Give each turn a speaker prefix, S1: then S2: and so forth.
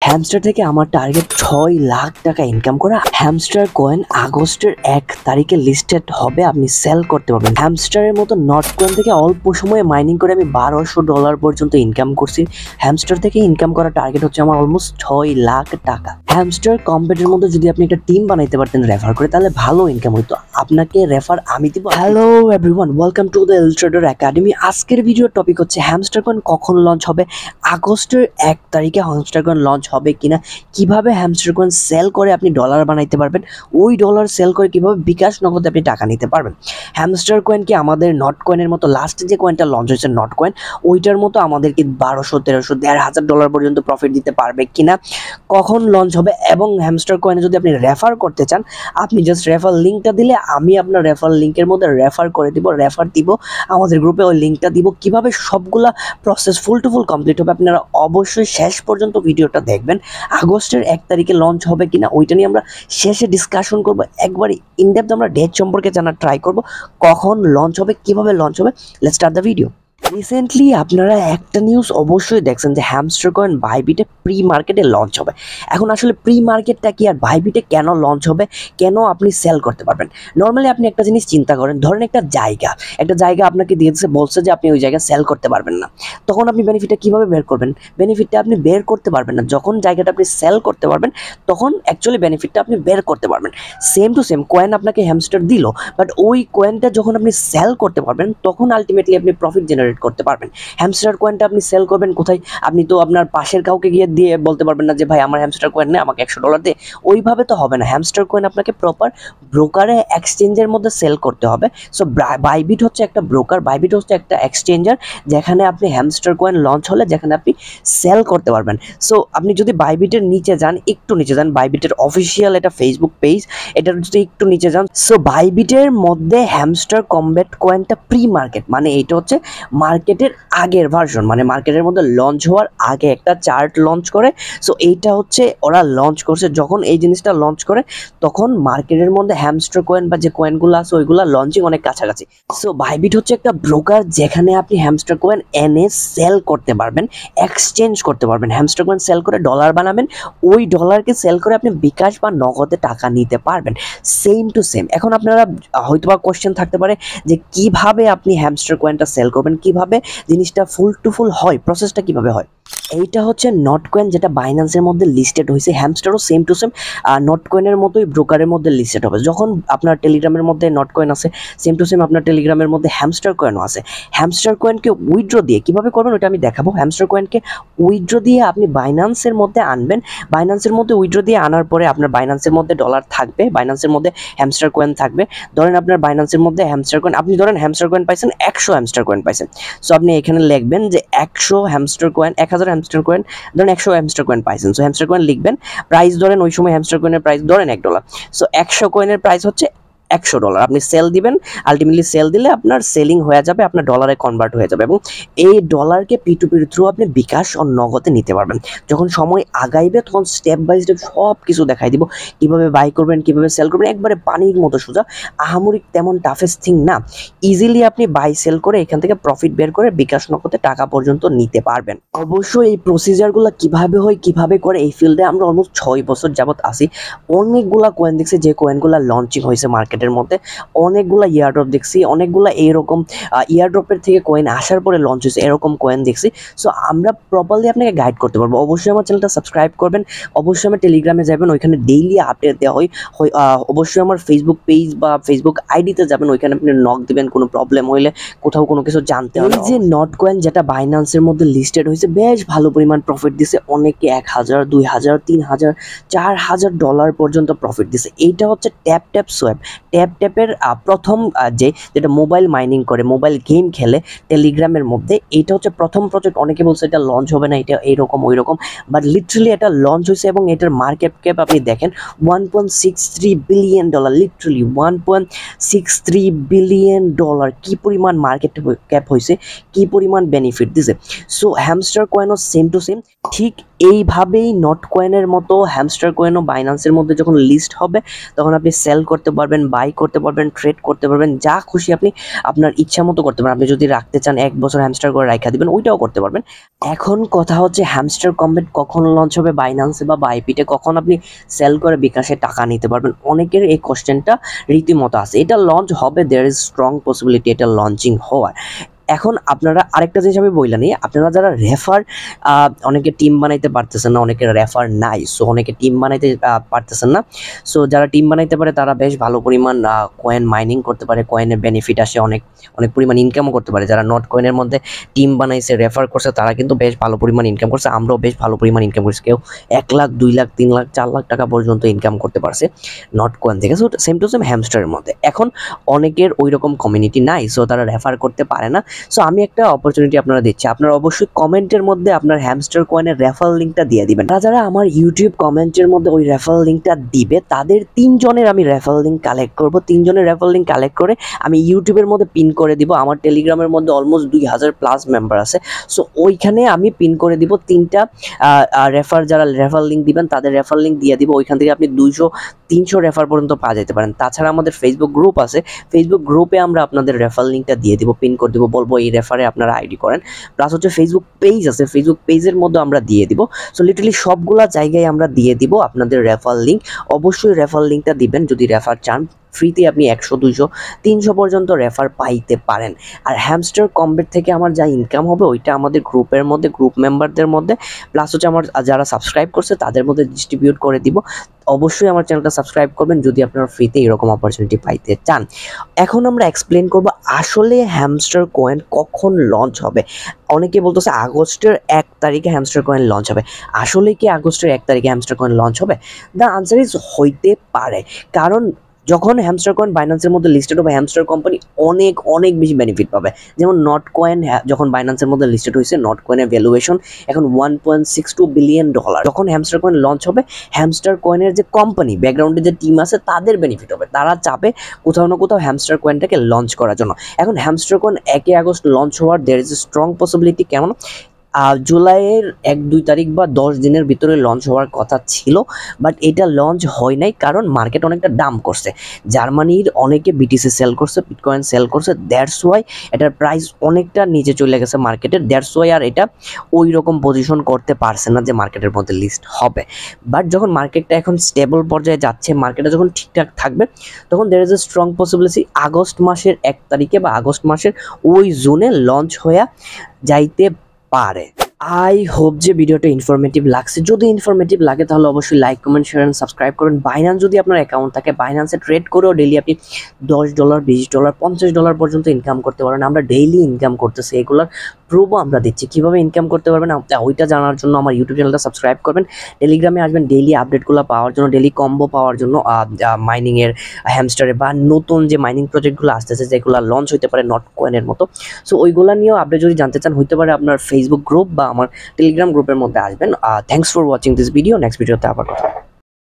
S1: Hamster থেকে আমার target 6 lakh টাকা ইনকাম করা। হ্যামস্টার কয়েন আগস্টের 1 তারিখে লিস্টেড হবে, আপনি সেল করতে পারবেন। হ্যামস্টারের মতো নট কয়েন থেকে অল্প সময়ে মাইনিং করে আমি $1200 পর্যন্ত ইনকাম করছি। হ্যামস্টার থেকে ইনকাম করা টার্গেট হচ্ছে আমার অলমোস্ট 6 লাখ টাকা। হ্যামস্টার কম্পেটের মধ্যে যদি আপনি একটা টিম বানাইতে পারতেন রেফার করে, তাহলে ভালো ইনকাম হইতো। আপনাকে রেফার আমি দিব। Hello everyone, welcome to the illustrator academy. আজকের ভিডিওর টপিক হচ্ছে হ্যামস্টার কয়েন কখন লঞ্চ হবে, আগস্টের 1 তারিখে হ্যামস্টার কয়েন লঞ্চ হবে কিনা, কিভাবে হ্যামস্টার কয়েন সেল করে আপনি ডলার বানাইতে পারবেন, ওই ডলার সেল করে কিভাবে বিকাশ নগদে আপনি টাকা নিতে পারবেন। হ্যামস্টার কয়েন কি আমাদের নট কয়েনের মতো লাস্ট যে কয়েনটা লঞ্চ হয়েছে নট কয়েন, ওইটার মতো আমাদেরকে 1200, 1300, $1500 পর্যন্ত প্রফিট দিতে পারবে কিনা, কখন লঞ্চ হবে, এবং হ্যামস্টার কয়েনে যদি আপনি রেফার করতে চান, আপনি জাস্ট রেফার লিঙ্কটা দিলে আমি আপনার রেফার লিঙ্কের মধ্যে রেফার করে দিব, রেফার দিব, আমাদের গ্রুপে ওই লিঙ্কটা দিব। কিভাবে সবগুলা process full to full complete হবে আপনারা অবশ্যই শেষ পর্যন্ত ভিডিওটা দেখবেন। আগস্টের 1 তারিখে লঞ্চ হবে কিনা ওইটা নিয়ে আমরা শেষে ডিসকাশন করব। একবার ইনডেপথ আমরা ডেট সম্পর্কে জানার ট্রাই করব, কখন লঞ্চ হবে, কিভাবে লঞ্চ হবে। Let's start the video. Recently আপনারা একটা নিউজ অবশ্যই দেখছেন যে হ্যামস্টার কয়েন বাইবিটে প্রি মার্কেটে লঞ্চ হবে। এখন আসলে প্রি মার্কেটটা কি আর বাইবিটে কেন লঞ্চ হবে, কেন আপনি সেল করতে পারবেন? নর্মালি আপনি একটা জিনিস চিন্তা করেন, ধরেন একটা জায়গা আপনাকে দিয়েছে, বলছে যে আপনি ওই জায়গায় সেল করতে পারবেন না, তখন আপনি বেনিফিটটা কিভাবে বের করবেন? বেনিফিটটা আপনি বের করতে পারবেন না। যখন জায়গাটা আপনি সেল করতে পারবেন তখন অ্যাকচুয়ালি বেনিফিটটা আপনি বের করতে পারবেন। সেম টু সেম কয়েন আপনাকে হ্যামস্টার দিল, বাট ওই কয়েনটা যখন আপনি সেল করতে পারবেন তখন আলটিমেটলি আপনি প্রফিট জেনারেট করতে পারবেন। হ্যামস্টার কয়েনটা আপনি সেল করবেন কোথায়? আপনি তো আপনার পাশের কাউকে গিয়ে দিয়ে বলতে পারবেন না যে ভাই আমার হ্যামস্টার কয়েন নেই, আমাকে $100 দে। ওইভাবে তো হবে না। হ্যামস্টার কয়েন আপনাকে প্রপার ব্রোকারে এক্সচেঞ্জের মধ্যে সেল করতে হবে। সো বাইবিট হচ্ছে একটা ব্রোকার, বাইবিট হচ্ছে একটা এক্সচেঞ্জার যেখানে আপনি হ্যামস্টার কয়েন লঞ্চ হলে যেখানে আপনি সেল করতে পারবেন। সো আপনি যদি বাইবিটের নিচে যান, একটু নিচে যান, বাইবিটের অফিসিয়াল এটা ফেসবুক পেজ, এটার যদি একটু নিচে যান, সো বাইবিটের মধ্যে হ্যামস্টার কমব্যাট কয়েনটা প্রি মার্কেট, মানে এটা হচ্ছে মার্কেটের আগের ভার্সন, মানে মার্কেটের মধ্যে লঞ্চ হওয়ার আগে একটা চার্ট লঞ্চ করে। সো এইটা হচ্ছে ওরা লঞ্চ করছে। যখন এই জিনিসটা লঞ্চ করে তখন মার্কেটের মধ্যে হ্যামস্টার কয়েন বা যে কয়েনগুলো আছে ওইগুলো লঞ্চিং অনেক কাছাকাছি। সো বাইবিট হচ্ছে একটা ব্রোকার যেখানে আপনি হ্যামস্টার কয়েন এনে সেল করতে পারবেন, এক্সচেঞ্জ করতে পারবেন। হ্যামস্টার কয়েন সেল করে ডলার বানাবেন, ওই ডলারকে সেল করে আপনি বিকাশ বা নগদে টাকা নিতে পারবেন। Same to same. এখন আপনারা হয়তো বা কোশ্চেন থাকতে পারে যে কিভাবে আপনি হ্যামস্টার কয়েনটা সেল করবেন, কিভাবে জিনিসটা ফুল টু ফুল হয়, প্রসেসটা কিভাবে হয়। এইটা হচ্ছে নট কয়েন যেটা বাইন্যান্সের মধ্যে লিস্টেড হয়েছে। হ্যামস্টারও সেম টু সেম নট কয়েনের মতোই ব্রোকারের মধ্যে লিস্টেড হবে। যখন আপনার টেলিগ্রামের মধ্যে নট কয়েন আছে, সেম টু সেম আপনার টেলিগ্রামের মধ্যে হ্যামস্টার কয়েনও আছে। হ্যামস্টার কয়েনকে উইথড্র দিয়ে কিভাবে করবেন ওটা আমি দেখাবো। হ্যামস্টার কয়েনকে উইথড্র দিয়ে আপনি বাইন্যান্সের মধ্যে আনবেন। বাইন্যান্সের মধ্যে উইথড্র দিয়ে আনার পরে আপনার বাইন্যান্সের মধ্যে ডলার থাকবে, বাইন্যান্সের মধ্যে হ্যামস্টার কয়েন থাকবে। ধরেন আপনার বাইন্যান্সের মধ্যে হ্যামস্টার কয়েন, আপনি ধরেন হ্যামস্টার কয়েন পাইছেন 100 হ্যামস্টার কয়েন পাইছেন। সো আপনি এখানে লিখবেন যে 100 হ্যামস্টার কয়েন, 1000 হ্যামস্টার কয়েন, ধরেন 100 হ্যামস্টার কয়েন পাইছেন। সো হ্যামস্টার কয়েন লিখবেন, প্রাইস ধরেন ওই সময় হ্যামস্টার কয়েনের প্রাইস ধরেন $1। সো 100 কয়েনের প্রাইস হচ্ছে $100। আপনি সেল দিবেন, আলটিমেটলি সেল দিলে আপনার সেলিং হয়ে যাবে, আপনার ডলারে কনভার্ট হয়ে যাবে, এবং এই ডলারকে P2P থ্রু আপনি বিকাশ ও নগদে নিতে পারবেন। যখন সময় আগাইবে তখন স্টেপ বাই স্টেপ সব কিছু দেখাই দিব, কিভাবে বাই করবেন, কিভাবে সেল করবেন। একবারে পানির মতো সোজা, আহামরি তেমন টাফেস্ট থিং না। ইজিলি আপনি বাই সেল করে এখান থেকে প্রফিট বের করে বিকাশ নগদে টাকা পর্যন্ত নিতে পারবেন। অবশ্যই এই প্রসিজারগুলো কিভাবে হয়, কিভাবে করে, এই ফিল্ডে আমরা অলমোস্ট 6 বছর যাবত আসি। অনেকগুলা কয়েন দেখছি, যে কয়েনগুলো লঞ্চিং হয়েছে মার্কেটের মধ্যে, অনেকগুলা ইয়ারড্রপ দেখছি, অনেকগুলা এইরকম ইয়ারড্রপের থেকে কয়েন আসার পরে লঞ্চ হয়েছে এরকম কয়েন দেখছি। সো আমরা প্রপারলি আপনাকে গাইড করতে পারবো। অবশ্যই আমার চ্যানেলটা সাবস্ক্রাইব করবেন, অবশ্যই আমার টেলিগ্রামে যাবেন, ওইখানে ডেইলি আপডেট দেওয়া হয়। অবশ্যই আমার ফেসবুক পেজ বা ফেসবুক আইডিতে যাবেন, ওইখানে আপনি নক দিবেন কোনো প্রবলেম হইলে, কোথাও কোনো কিছু জানতে হলে। এই যে নট কয়েন যেটা বাইন্যান্সের মধ্যে লিস্টেড হয়েছে, বেশ ভালো পরিমাণ প্রফিট দিছে। অনেকে 1000, 2000, 3000, $4000 পর্যন্ত প্রফিট দিছে। এইটা হচ্ছে ট্যাপ সোয়াপ। ট্যাপের প্রথম যেটা মোবাইল মাইনিং করে, মোবাইল গেম খেলে টেলিগ্রামের মধ্যে, এইটা হচ্ছে প্রথম প্রজেক্ট। অনেকে বলছে এটা লঞ্চ হবে না, এটা এইরকম ওইরকম, বাট লিটারালি এটা লঞ্চ হয়েছে, এবং এটার মার্কেট ক্যাপ আপনি দেখেন $1.63 বিলিয়ন। Literally $1.63 billion. কি পরিমাণ মার্কেট ক্যাপ হয়েছে, কি পরিমাণ বেনিফিট দিছে। সো হ্যামস্টার কয়েনও সেম টু সেম ঠিক এইভাবেই নট কয়েনের মতো হ্যামস্টার কয়েনও বাইন্যান্সের মধ্যে যখন লিস্ট হবে তখন আপনি সেল করতে পারবেন, বাই করতে পারবেন, ট্রেড করতে পারবেন, যা খুশি আপনি আপনার ইচ্ছা মতো করতে পারেন। আপনি যদি রাখতে চান 1 বছর হ্যামস্টার করে রাখা দিবেন, ওইটাও করতে পারবেন। এখন কথা হচ্ছে হ্যামস্টার কম্বেট কখন লঞ্চ হবে বাইন্যান্সে বা বাইপিটে, কখন আপনি সেল করে বিকাশে টাকা নিতে পারবেন? অনেকের এই কোশ্চেনটা রীতিমতো আছে। এটা লঞ্চ হবে, দেয়ার ইজ স্ট্রং পসিবিলিটি এটা লঞ্চিং হওয়ার। এখন আপনারা আরেকটা জিনিস আমি বললাম, আপনারা যারা রেফার অনেকে টিম বানাইতে পারতেছেন না, অনেকের রেফার নাই, সো অনেকে টিম বানাইতে পারতেছেন না। সো যারা টিম বানাইতে পারে তারা বেশ ভালো পরিমাণ কয়েন মাইনিং করতে পারে, কয়েনের বেনিফিট আসে, অনেক অনেক পরিমাণ ইনকামও করতে পারে। যারা নট কয়েনের মধ্যে টিম বানাইছে, রেফার করছে, তারা কিন্তু বেশ ভালো পরিমাণ ইনকাম করছে। আমরাও বেশ ভালো পরিমাণ ইনকাম করছি, কেউ 1 লাখ, 2 লাখ, 3 লাখ, 4 লাখ টাকা পর্যন্ত ইনকাম করতে পারছে নট কয়েন থেকে। সো সেম টু সেম হ্যামস্টারের মধ্যে এখন অনেকের ওই রকম কমিউনিটি নাই, সো তারা রেফার করতে পারে না। সো আমি একটা অপরচুনিটি আপনারা দিচ্ছি, আপনারা অবশ্যই কমেন্টের মধ্যে আপনার হ্যামস্টার কয়েনের রেফারেল লিঙ্কটা দিয়ে দিবেন। যারা আমার ইউটিউব কমেন্টের মধ্যে ওই রেফারেল লিঙ্কটা দিবে তাদের 3 জনের আমি রেফারেল লিঙ্ক কালেক্ট করব। 3 জনের রেফারেল লিঙ্ক কালেক্ট করে আমি ইউটিউবের মধ্যে পিন করে দিব। আমার টেলিগ্রামের মধ্যে অলমোস্ট 2000 প্লাস মেম্বার আছে, সো ওইখানে আমি পিন করে দিব 3টা যারা রেফারেল লিঙ্ক দিবেন তাদের রেফারেল লিঙ্ক দিয়ে দিব। ওইখান থেকে আপনি 200-300 রেফার পর্যন্ত পাওয়া যেতে পারেন। তাছাড়া আমাদের ফেসবুক গ্রুপ আছে, ফেসবুক গ্রুপে আমরা আপনাদের রেফারেল লিঙ্কটা দিয়ে দিব, পিন করে দিব, বলবো এই রেফারে আপনারা আইডি করেন। প্লাস হচ্ছে ফেসবুক পেজ আছে, ফেসবুক পেজের মধ্যে আমরা দিয়ে দিব। সো লিটারালি সবগুলা জায়গায় আমরা দিয়ে দিব আপনাদের রেফারেল লিঙ্ক। অবশ্যই রেফারেল লিঙ্কটা দিবেন যদি রেফার চান। ফ্রিতে আপনি 100, 200, 300 পর্যন্ত রেফার পাইতে পারেন। আর হ্যামস্টার কম্বেট থেকে আমার যা ইনকাম হবে ওইটা আমাদের গ্রুপের মধ্যে, গ্রুপ মেম্বারদের মধ্যে, প্লাস হচ্ছে আমার যারা সাবস্ক্রাইব করছে তাদের মধ্যে ডিস্ট্রিবিউট করে দিব। অবশ্যই আমার চ্যানেলটা সাবস্ক্রাইব করবেন যদি আপনারা ফ্রিতে এরকম অপরচুনিটি পাইতে চান। এখন আমরা এক্সপ্লেন করব আসলে হ্যামস্টার কয়েন কখন লঞ্চ হবে। অনেকে বলতেছে আগস্টের 1 তারিখে হ্যামস্টার কয়েন লঞ্চ হবে। আসলে কি আগস্টের 1 তারিখে হ্যামস্টার কয়েন লঞ্চ হবে? দ্য আনসার ইজ হইতে পারে, কারণ যখন হ্যামস্টার কয়েন বাইন্যান্সের মধ্যে লিস্টেড হবে হ্যামস্টার কোম্পানি অনেক অনেক বেশি বেনিফিট পাবে। যেমন নট কয়েন যখন বাইন্যান্সের মধ্যে লিস্টেড হয়েছে, নট কয়েনের ভ্যালুয়েশন এখন $1.62 বিলিয়ন। যখন হ্যামস্টার কয়েন লঞ্চ হবে, হ্যামস্টার কয়েনের যে কোম্পানি, ব্যাকগ্রাউন্ডে যে টিম আছে তাদের বেনিফিট হবে। তারা চাবে কোথাও না কোথাও হ্যামস্টার কয়েনটাকে লঞ্চ করার জন্য। এখন হ্যামস্টার কয়েন 1 আগস্ট লঞ্চ হওয়ার there is a strong possibility. কেমন? জুলাইয়ের 1-2 তারিখ বা 10 দিনের ভিতরে লঞ্চ হওয়ার কথা ছিল, বাট এটা লঞ্চ হয় নাই কারণ মার্কেট অনেকটা ডাম্প করছে। জার্মানির অনেকে বিটিসি সেল করছে, বিটকয়েন সেল করছে, দ্যাটস ওয়াই এটার প্রাইস অনেকটা নিচে চলে গেছে মার্কেটের। দ্যাটস ওয়াই আর এটা ওই রকম পজিশন করতে পারছে না যে মার্কেটের মধ্যে লিস্ট হবে। বাট যখন মার্কেটটা এখন স্টেবল পর্যায়ে যাচ্ছে, মার্কেটে যখন ঠিকঠাক থাকবে, তখন there is a strong possibility August মাসের 1 তারিখে বা আগস্ট মাসের ওই জুনে লঞ্চ হয়ে যাইতে পারে। আই হোপ যে ভিডিওটা ইনফরমেটিভ লাগছে। যদি ইনফরমেটিভ লাগে তাহলে অবশ্যই like, comment, share and subscribe করুন। বাইন্যান্স যদি আপনার অ্যাকাউন্ট থাকে, বাইন্যান্সে ট্রেড করেও ডেইলি আপনি $10, $20, $50 পর্যন্ত ইনকাম করতে পারেন। আমরা ডেইলি ইনকাম করতেছি, এগুলোর প্রুফও আমরা দিচ্ছি। কীভাবে ইনকাম করতে পারবেন ওইটা জানার জন্য আমার ইউটিউব চ্যানেলটা সাবস্ক্রাইব করবেন, টেলিগ্রামে আসবেন ডেইলি আপডেটগুলো পাওয়ার জন্য, ডেইলি কম্বো পাওয়ার জন্য, মাইনিংয়ের, হ্যামস্টারে বা নতুন যে মাইনিং প্রজেক্টগুলো আসতেছে যেগুলো লঞ্চ হতে পারে নট কয়েনের মতো। সো ওইগুলো নিয়েও আপডেট যদি জানতে চান হইতে পারে আপনার ফেসবুক গ্রুপ বা আমার টেলিগ্রাম গ্রুপের মধ্যে আসবেন। Thanks for watching this video. Next ভিডিওতে আবার কথা।